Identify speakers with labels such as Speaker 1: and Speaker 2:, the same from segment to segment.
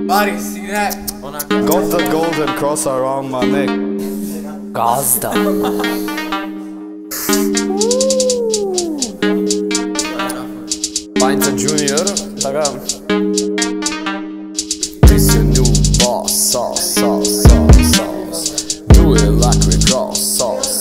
Speaker 1: Buddy, see that?
Speaker 2: Got the golden cross around my neck.
Speaker 3: Gazda.
Speaker 2: Painca Junior, taka. This your new boss, sauce. Do it like we cross, sauce.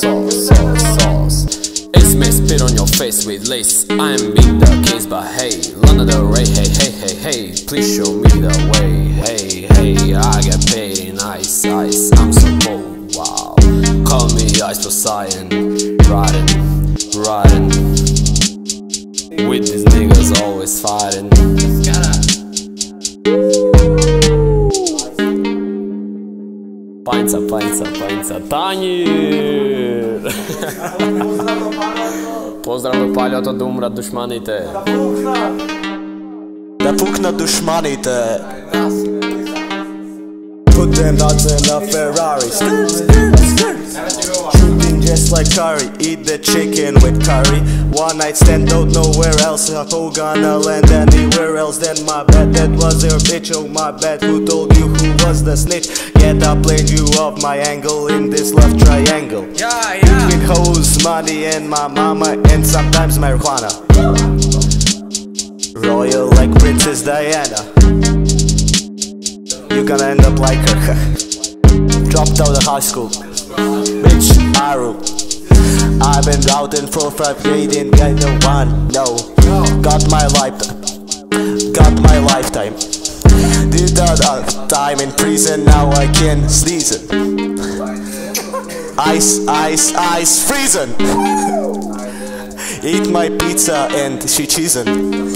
Speaker 2: It's me spit on your face with lace. I'm being the case, but hey, Lana Del Rey, hey, please show me the way. Hey, I get paid in ice, I'm so cold, wow. Call me Ice Poseidon, riding. With these niggas always fighting. Pańca, Tanjir. Pozdrav do Paljota, da umrat dušmanite.
Speaker 3: Da pukna dušmanite.
Speaker 4: Put them nuts in a Ferrari. Shooting just like curry. Eat the chicken with curry. One night stand, don't know where else. Who gonna land anywhere else than my bed? That was your bitch, oh my bad. Who told you who was the snitch? Yet I played you off my angle in this love triangle. Between hoes, money and my mama, and sometimes marijuana. Royal like Princess Diana. You gonna end up like her. Dropped out of high school. Bitch, Aru. I've been routing for 5 grade, ain't got no one, no. Got my lifetime. Did that time in prison, now I can sneeze it. Ice, freezing. Eat my pizza and she cheesing.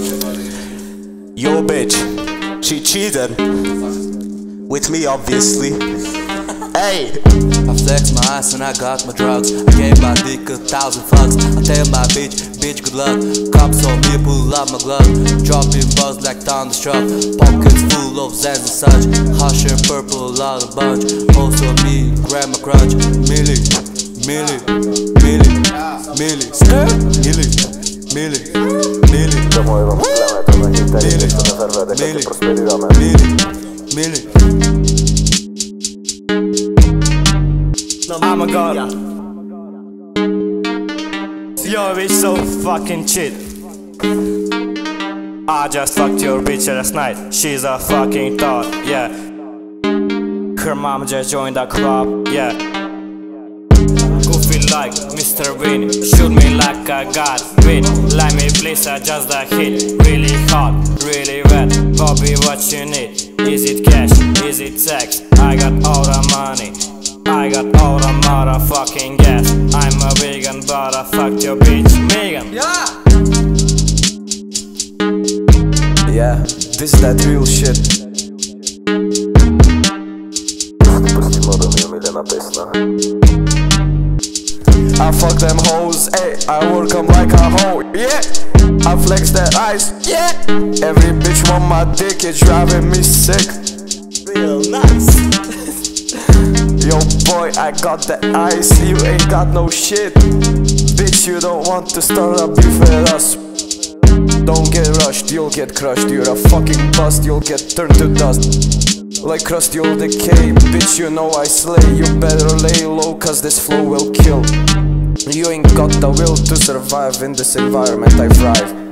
Speaker 4: Yo bitch, she cheated. With me obviously. Hey!
Speaker 5: I flex my ass and I got my drugs. I gave my dick 1,000 fucks. I tell my bitch good luck. Cops on me, pull out my glove. Dropping buzz like thunderstruck. Pockets full of Zans and such. Hush and purple, out a bunch. Also me, grab my crunch. Millie.
Speaker 4: I'm a god. Your bitch so fucking cheat. I just fucked your bitch last night. She's a fucking thought, yeah. Her mom just joined the club, yeah. Goofy like Mr. Bean. Shoot me like I got weed. Like me please, I just a hit. Really hot, really wet. Bobby, what you need? Is it cash? Is it sex? I got all the money. I got all the motherfucking gas. I'm a vegan, but I fucked your bitch, Megan.
Speaker 2: Yeah, this is that real shit. I fuck them hoes, ayy, I work them like a hoe, yeah. I flex that ice, yeah. Every bitch want my dick, it's driving me sick.
Speaker 4: Real nice.
Speaker 2: Yo boy, I got the ice, you ain't got no shit. Bitch, you don't want to start a beef with us. Don't get rushed, you'll get crushed. You're a fucking bust, you'll get turned to dust. Like crust, you'll decay. Bitch, you know I slay. You better lay low, cause this flow will kill. You ain't got the will to survive in this environment I thrive.